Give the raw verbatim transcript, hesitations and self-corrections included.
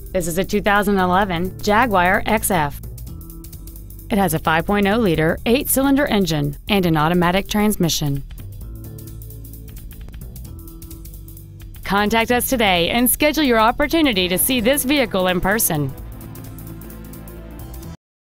This is a two thousand eleven Jaguar X F. It has a five point oh liter eight-cylinder engine and an automatic transmission. Contact us today and schedule your opportunity to see this vehicle in person.